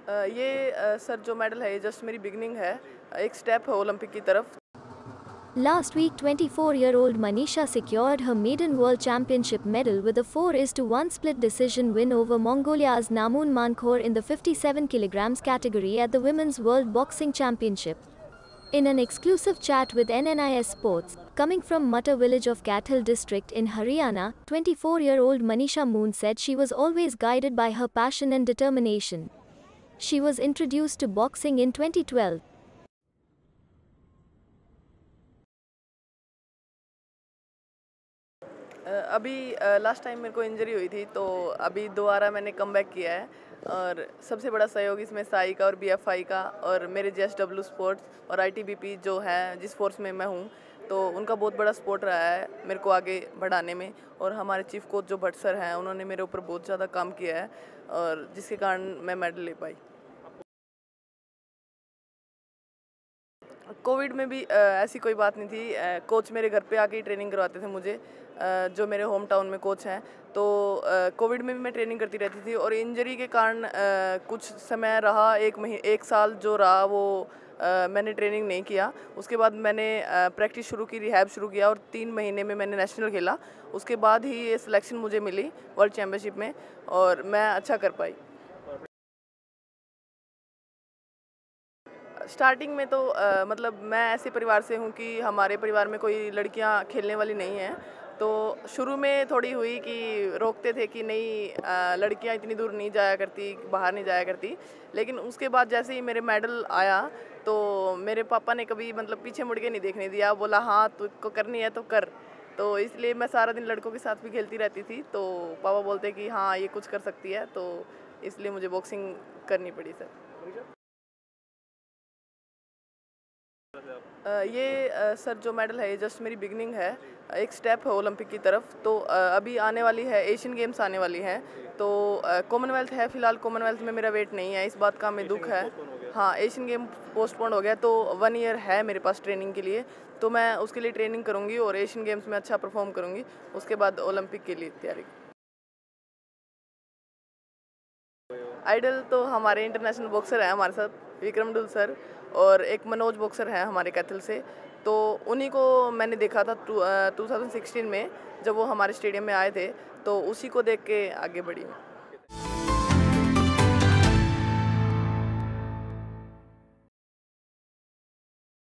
Sir जो medal है ये जस्ट मेरी बिगनिंग है, एक स्टेप है ओलंपिक की तरफ। Last week, 24-year-old Manisha secured her maiden World Championship medal with a 4-1 split decision win over Mongolia's Namun Mankhor in the 57 kg category at the Women's World Boxing Championship. In an exclusive chat with NNIS Sports, coming from Mutta village of Kathal district in Haryana, 24-year-old Manisha Moon said she was always guided by her passion and determination. She was introduced to boxing in 2012. अभी last time मेरे को injury हुई थी, तो अभी दोबारा मैंने comeback किया है। और सबसे बड़ा सहयोग इसमें साई का और बीएफआई का और मेरे जेएसडब्ल्यू स्पोर्ट्स और आईटीबीपी जो है जिस फोर्स में मैं हूँ, तो उनका बहुत बड़ा सपोर्ट रहा है मेरे को आगे बढ़ाने में। और हमारे चीफ कोच जो भट्ट सर हैं, उन्होंने मेरे ऊपर बहुत ज़्यादा काम किया है और जिसके कारण मैं मेडल ले पाई। कोविड में भी ऐसी कोई बात नहीं थी। कोच मेरे घर पे आके ही ट्रेनिंग करवाते थे मुझे, जो मेरे होम टाउन में कोच हैं। तो कोविड में भी मैं ट्रेनिंग करती रहती थी और इंजरी के कारण कुछ समय रहा, एक साल जो रहा वो मैंने ट्रेनिंग नहीं किया। उसके बाद मैंने प्रैक्टिस शुरू की, रिहैब शुरू किया और 3 महीने में मैंने नेशनल खेला। उसके बाद ही ये सिलेक्शन मुझे मिली वर्ल्ड चैम्पियनशिप में और मैं अच्छा कर पाई। स्टार्टिंग में तो मतलब मैं ऐसे परिवार से हूँ कि हमारे परिवार में कोई लड़कियाँ खेलने वाली नहीं हैं। तो शुरू में थोड़ी हुई कि रोकते थे कि नहीं, लड़कियाँ इतनी दूर नहीं जाया करती, बाहर नहीं जाया करती। लेकिन उसके बाद जैसे ही मेरे मेडल आया, तो मेरे पापा ने कभी मतलब पीछे मुड़ के नहीं देखने दिया। बोला हाँ तुझको करनी है तो कर। तो इसलिए मैं सारा दिन लड़कों के साथ भी खेलती रहती थी। तो पापा बोलते कि हाँ ये कुछ कर सकती है, तो इसलिए मुझे बॉक्सिंग करनी पड़ी सर। सर जो मेडल है ये जस्ट मेरी बिगनिंग है, एक स्टेप है ओलंपिक की तरफ। तो अभी आने वाली है एशियन गेम्स आने वाली हैं, तो कॉमनवेल्थ है। फिलहाल कॉमनवेल्थ में मेरा वेट नहीं है, इस बात का हमें दुख है। हाँ, एशियन गेम पोस्टपोन हो गया, तो 1 ईयर है मेरे पास ट्रेनिंग के लिए। तो मैं उसके लिए ट्रेनिंग करूँगी और एशियन गेम्स में अच्छा परफॉर्म करूँगी। उसके बाद ओलंपिक के लिए तैयारी। आइडल तो हमारे इंटरनेशनल बॉक्सर हैं हमारे साथ, विक्रम डुल सर, और एक मनोज बॉक्सर हैं हमारे कैथल से। तो उन्हीं को मैंने देखा था 2016 में जब वो हमारे स्टेडियम में आए थे, तो उसी को देख के आगे बढ़ी मैं।